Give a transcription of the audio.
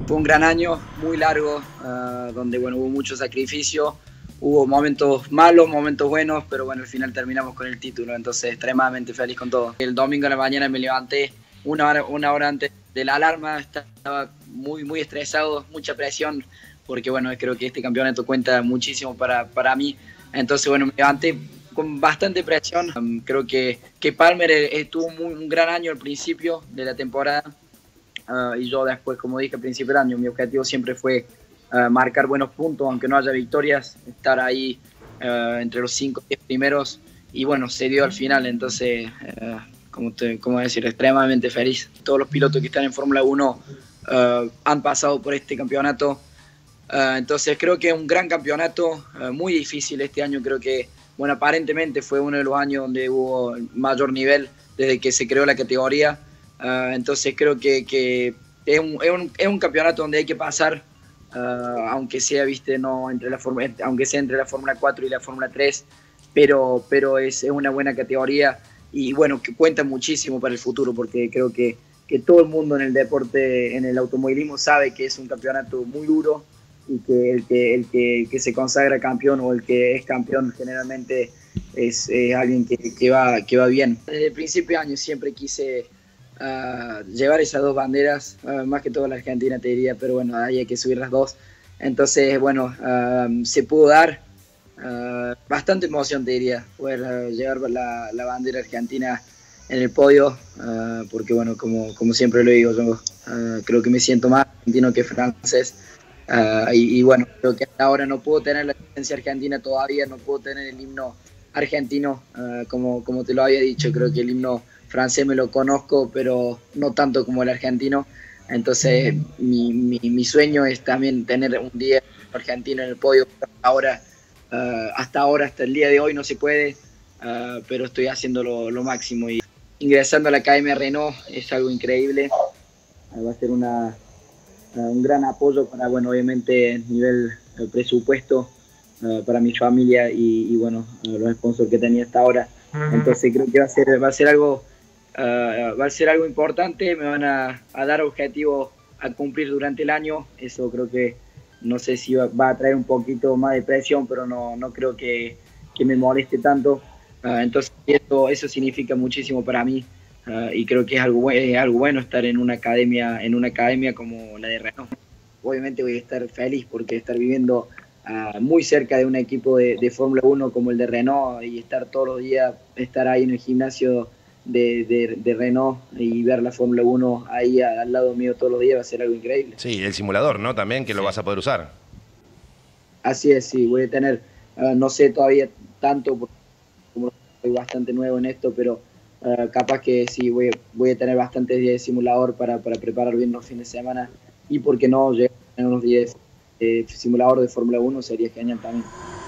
Fue un gran año, muy largo, donde bueno, hubo mucho sacrificio, hubo momentos malos, momentos buenos, pero bueno, al final terminamos con el título, entonces extremadamente feliz con todo. El domingo en la mañana me levanté una hora antes de la alarma, estaba muy estresado, mucha presión, porque bueno, creo que este campeonato cuenta muchísimo para mí, entonces bueno, me levanté con bastante presión. Creo que Palmer tuvo un gran año al principio de la temporada. Y yo después, como dije al principio del año, mi objetivo siempre fue marcar buenos puntos, aunque no haya victorias, estar ahí entre los 5 o 10 primeros, y bueno, se dio al final, entonces, como decir, extremadamente feliz. Todos los pilotos que están en Fórmula 1 han pasado por este campeonato, entonces creo que es un gran campeonato, muy difícil este año, creo que, bueno, aparentemente fue uno de los años donde hubo mayor nivel desde que se creó la categoría. Entonces creo que es un campeonato donde hay que pasar, aunque sea, viste, no entre aunque sea entre la Fórmula 4 y la Fórmula 3, pero es una buena categoría y bueno, que cuenta muchísimo para el futuro, porque creo que todo el mundo en el deporte, en el automovilismo, sabe que es un campeonato muy duro y que el que se consagra campeón o el que es campeón generalmente es alguien que va bien. Desde el principio de año siempre quise llevar esas dos banderas, más que todo la Argentina te diría, pero bueno, ahí hay que subir las dos. Entonces, bueno, se pudo dar, bastante emoción te diría, poder llevar la bandera argentina en el podio, porque bueno, como siempre lo digo, yo creo que me siento más argentino que francés. Y bueno, creo que hasta ahora no puedo tener la licencia argentina todavía, no puedo tener el himno argentino, como te lo había dicho, creo que el himno francés me lo conozco, pero no tanto como el argentino, entonces mi sueño es también tener un día argentino en el podio. Hasta ahora, hasta el día de hoy no se puede, pero estoy haciendo lo máximo, y ingresando a la Academia Renault es algo increíble, va a ser un gran apoyo para, bueno, obviamente nivel presupuesto, para mi familia y bueno, los sponsors que tenía hasta ahora. Entonces creo que va a ser algo, va a ser algo importante, me van a dar objetivos a cumplir durante el año, eso creo que, no sé si va a traer un poquito más de presión, pero no creo que me moleste tanto. Entonces eso significa muchísimo para mí, y creo que es algo bueno estar en una academia como la de Renault. Obviamente voy a estar feliz porque estar viviendo muy cerca de un equipo de Fórmula 1 como el de Renault, y estar todos los días, estar ahí en el gimnasio de Renault y ver la Fórmula 1 ahí al lado mío todos los días va a ser algo increíble. Sí, el simulador, ¿no? También que lo vas a poder usar. Así es, sí, voy a tener, no sé todavía tanto, porque como soy bastante nuevo en esto, pero capaz que sí, voy a tener bastantes días de simulador para preparar bien los fines de semana, y por qué no llegar a tener unos días de simulador de Fórmula 1 sería genial también.